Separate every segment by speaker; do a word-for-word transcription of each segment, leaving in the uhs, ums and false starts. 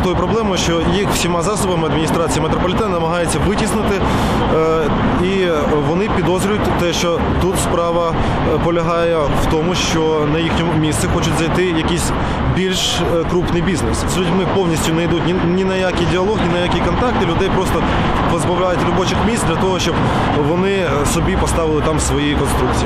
Speaker 1: з тою проблемою, що їх всіма засобами адміністрація метрополітену намагається витіснити, і вони підозрюють те, що тут справа полягає в тому, що на їхньому місці хочуть зайти якийсь більш крупний бізнес. З людьми повністю не йдуть ні, ні на який діалог, ні на які контакти, людей просто позбавляють робочих місць для того, щоб вони собі поставили там свої конструкції.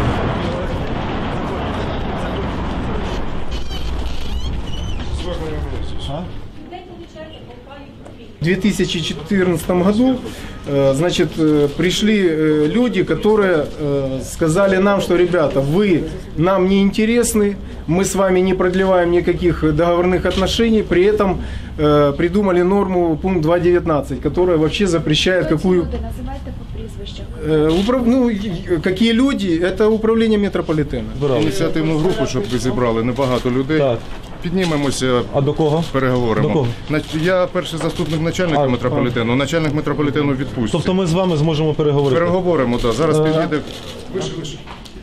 Speaker 2: В две тысячи четырнадцатом году, значит, пришли люди, которые сказали нам, что, ребята, вы нам не интересны, мы с вами не продлеваем никаких договорных отношений, при этом придумали норму пункт два девятнадцать, которая вообще запрещает какую... Управ... Ну, какие люди? Это управління метрополітену.
Speaker 3: Ініціативну групу, щоб ви зібрали небагато людей.
Speaker 1: Так.
Speaker 3: Піднімемося,
Speaker 1: А до кого?
Speaker 3: переговоримо.
Speaker 1: До кого?
Speaker 3: Я перший заступник начальника
Speaker 1: А,
Speaker 3: метрополітену, а. начальник метрополітену відпустці.
Speaker 1: Тобто ми з вами зможемо переговорити?
Speaker 3: Переговоримо, так. Зараз
Speaker 1: Ага.
Speaker 3: підійде. Вище, вище.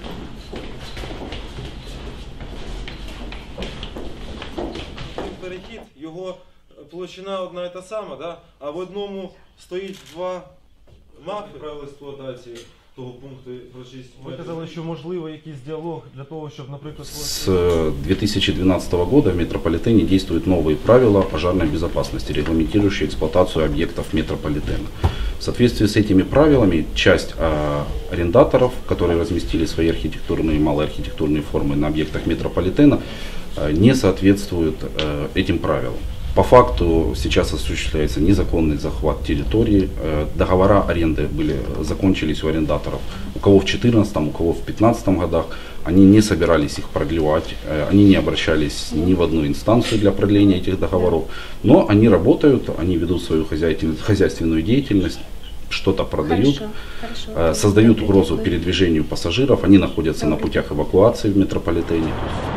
Speaker 1: Перехід, його площина одна і та сама, да? А в одному стоїть два мафи правил експлуатації того пункту про шість. Ви казали, що можливо якийсь діалог для того, щоб, наприклад...
Speaker 4: С две тысячи двенадцатого года в метрополитене действуют новые правила пожарной безопасности, регламентирующие эксплуатацию объектов метрополитена. В соответствии с этими правилами часть а, арендаторов, которые разместили свои архитектурные и малоархитектурные формы на объектах метрополитена, а, не соответствуют а, этим правилам. По факту сейчас осуществляется незаконный захват территории. Договора аренды были, закончились у арендаторов. У кого в две тысячи четырнадцатом, у кого в две тысячи пятнадцатом годах. Они не собирались их продлевать, они не обращались ни в одну инстанцию для продления этих договоров. Но они работают, они ведут свою хозяйственную деятельность, что-то продают, хорошо, хорошо. Создают угрозу передвижению пассажиров. Они находятся на путях эвакуации в метрополитене.